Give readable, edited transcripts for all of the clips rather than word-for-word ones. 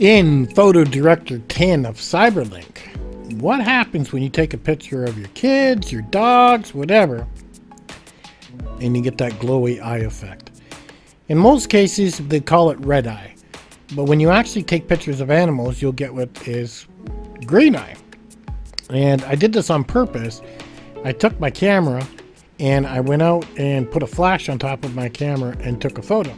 In PhotoDirector 10 of Cyberlink, what happens when you take a picture of your kids, your dogs, whatever, and you get that glowy eye effect? In most cases, they call it red eye. But when you actually take pictures of animals, you'll get what is green eye. And I did this on purpose. I took my camera and I went out and put a flash on top of my camera and took a photo.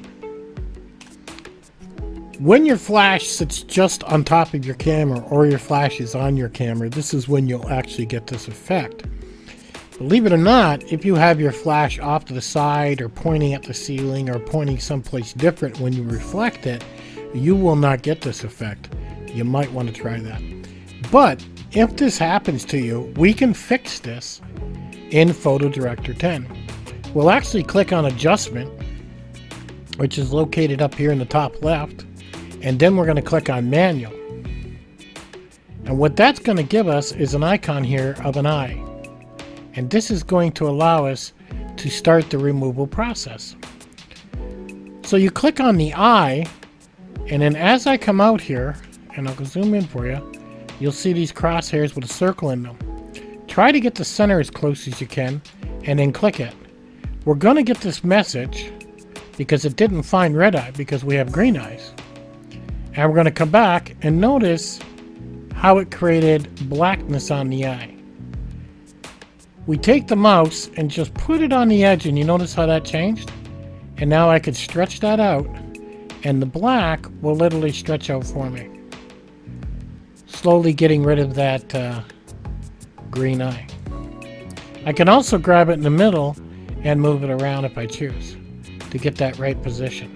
When your flash sits just on top of your camera or your flash is on your camera, this is when you'll actually get this effect. Believe it or not, if you have your flash off to the side or pointing at the ceiling or pointing someplace different when you reflect it, you will not get this effect. You might want to try that. But if this happens to you, we can fix this in PhotoDirector 10. We'll actually click on Adjustment, which is located up here in the top left. And then we're going to click on Manual. And what that's going to give us is an icon here of an eye. And this is going to allow us to start the removal process. So you click on the eye, and then as I come out here, and I'll zoom in for you, you'll see these crosshairs with a circle in them. Try to get the center as close as you can, and then click it. We're going to get this message because it didn't find red eye because we have green eyes. And we're going to come back and notice how it created blackness on the eye. We take the mouse and just put it on the edge, and you notice how that changed? And now I could stretch that out, and the black will literally stretch out for me. Slowly getting rid of that green eye. I can also grab it in the middle and move it around if I choose to get that right position.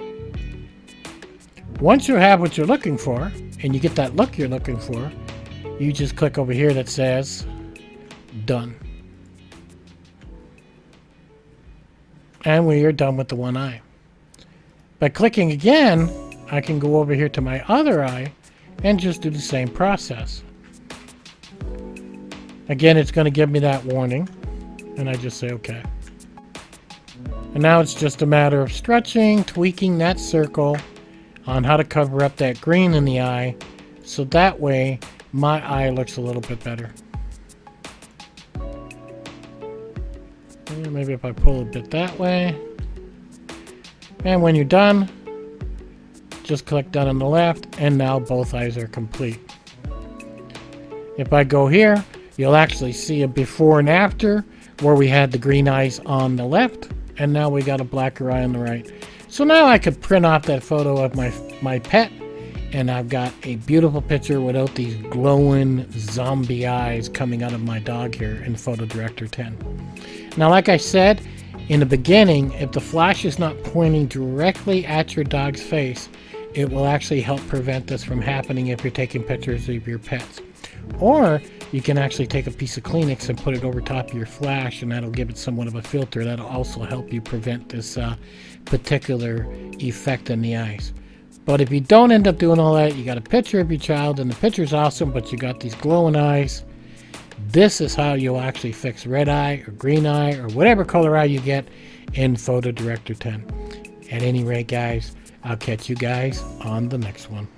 Once you have what you're looking for, and you get that look you're looking for, you just click over here that says Done. And we are done with the one eye. By clicking again, I can go over here to my other eye and just do the same process. Again, it's going to give me that warning, and I just say OK. And now it's just a matter of stretching, tweaking that circle on how to cover up that green in the eye, so that way my eye looks a little bit better. And maybe if I pull a bit that way. And when you're done, just click done on the left, and now both eyes are complete. If I go here, you'll actually see a before and after where we had the green eyes on the left, and now we got a blacker eye on the right. So now I could print off that photo of my pet, and I've got a beautiful picture without these glowing zombie eyes coming out of my dog here in PhotoDirector 10. Now, like I said in the beginning, if the flash is not pointing directly at your dog's face, it will actually help prevent this from happening if you're taking pictures of your pets. Or you can actually take a piece of Kleenex and put it over top of your flash, and that'll give it somewhat of a filter. That'll also help you prevent this particular effect in the eyes. But if you don't end up doing all that, you got a picture of your child, and the picture's awesome, but you got these glowing eyes. This is how you'll actually fix red eye or green eye or whatever color eye you get in PhotoDirector 10. At any rate, guys, I'll catch you guys on the next one.